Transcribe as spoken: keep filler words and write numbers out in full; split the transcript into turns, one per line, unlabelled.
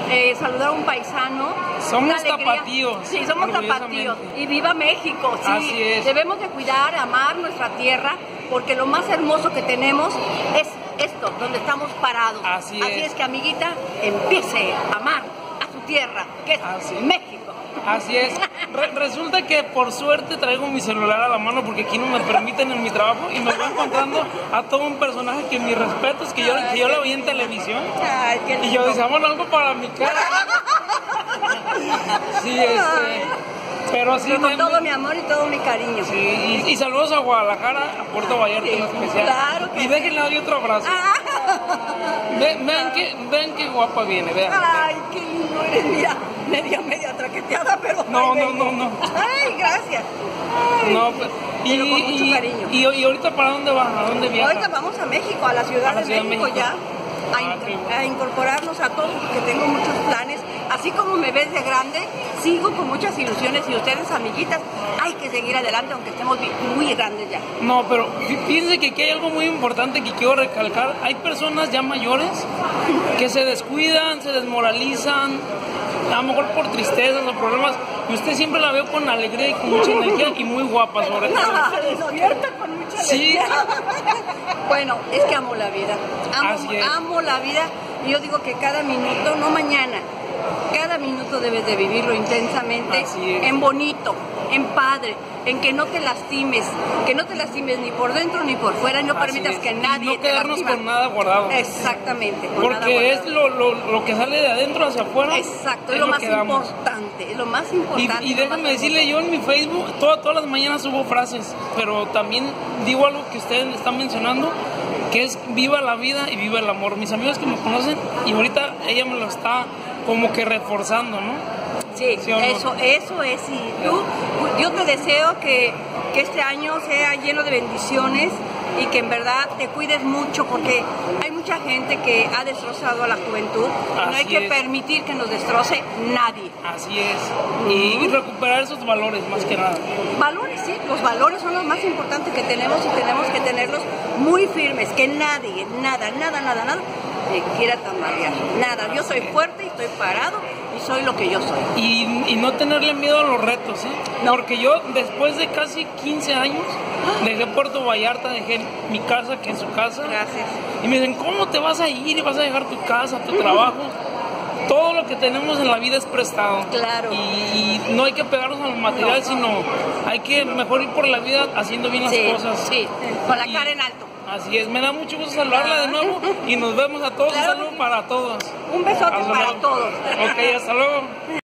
eh, saludar a un paisano.
Somos tapatíos.
Sí, somos tapatíos. Y viva México, sí.
Así es.
Debemos de cuidar, amar nuestra tierra, porque lo más hermoso que tenemos es esto, donde estamos parados.
Así,
Así
es.
es que, amiguita, empiece a amar a su tierra, que es
Así.
México.
Así es. Re resulta que por suerte traigo mi celular a la mano porque aquí no me permiten en mi trabajo y me voy encontrando a todo un personaje que mis respetos, que yo, que yo lo vi en televisión.
Ay, qué
y yo decía, bueno, algo para mi cara. Sí, este... Pero sí,
con
me,
todo mi amor y todo mi cariño.
Sí, y, y saludos a Guadalajara, a Puerto Vallarta
Sí,
en especial.
claro que
y ven que le doy otro abrazo. Ven, ven, que, ven que guapa viene, vean.
Ay, qué lindo eres, mira, media, media traqueteada, pero...
No,
ay,
no, no, no.
Ay, gracias. Ay,
No, pero, y,
pero con mucho
y,
cariño.
Y, y ahorita para dónde vas, a dónde viajas?
Ahorita vamos a México, a la Ciudad,
A la
de,
Ciudad de
México,
México.
ya. A,
Ah,
in-
qué bueno.
a incorporarnos a todos porque tengo muchos planes. Así como me ves de grande, sigo con muchas ilusiones y ustedes, amiguitas, hay que seguir adelante aunque estemos bi- muy grandes ya.
No, pero fí- fíjense que aquí hay algo muy importante que quiero recalcar. Hay personas ya mayores que se descuidan, se desmoralizan, a lo mejor por tristezas o problemas. Y usted siempre la veo con alegría y con mucha energía y muy guapa sobre todo.
Despierta con mucha
Sí.
alegría. Bueno, es que amo la vida. Amo,
Así es.
amo la vida. Y yo digo que cada minuto, no mañana, cada minuto debes de vivirlo intensamente,
Así es.
en bonito, en padre, en que no te lastimes, que no te lastimes ni por dentro ni por fuera, y no
Así
permitas
es.
que
Y
nadie
no
te
quedarnos
lastima.
con nada guardado.
Exactamente. con nada
Porque es
guardado.
lo, lo, lo que sale de adentro hacia afuera.
Exacto, es lo más
que damos.
importante, es lo más
Y,
importante.
y
lo más
déjenme decirle, yo en mi Facebook, toda- todas las mañanas subo frases, pero también digo algo que ustedes están mencionando, que es viva la vida y viva el amor. Mis amigos que me conocen, y ahorita ella me lo está como que reforzando, ¿no?
Sí,
¿Sí o no?
eso, eso es. Y tú, yo te deseo que, que este año sea lleno de bendiciones y que en verdad te cuides mucho, porque hay mucha gente que ha destrozado a la juventud y no hay
Así
que
es.
permitir que nos destroce nadie.
Así es. Y, y recuperar esos valores, más que nada.
Valores, sí, los valores son los más importantes que tenemos y tenemos que tenerlos muy firmes, que nadie, nada, nada, nada, nada me quiera tambalear. Nada, yo soy fuerte y estoy parado y soy lo que yo soy.
Y, y no tenerle miedo a los retos, ¿eh?
No.
Porque yo, después de casi quince años, dejé Puerto Vallarta, dejé mi casa, que es su casa.
Gracias.
Y me dicen, ¿cómo te vas a ir y vas a dejar tu casa, tu trabajo? Todo lo que tenemos en la vida es prestado.
Claro.
Y, y no hay que pegarnos al material,
No.
sino hay que mejor ir por la vida haciendo bien las
Sí,
cosas.
sí, con la
Y-
cara en alto.
Así es, me da mucho gusto saludarla de nuevo y nos vemos a todos.
Claro.
Un saludo para todos.
Un besote
Hasta
para
luego.
todos.
Ok, hasta luego.